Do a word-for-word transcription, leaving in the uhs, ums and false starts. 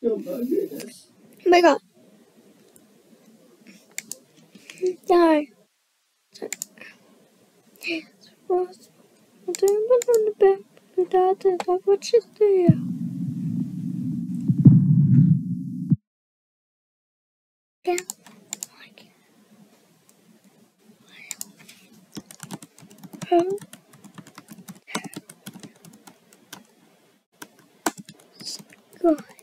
Oh my goodness. Oh my god. Die. What you do? Yeah. Oh. God.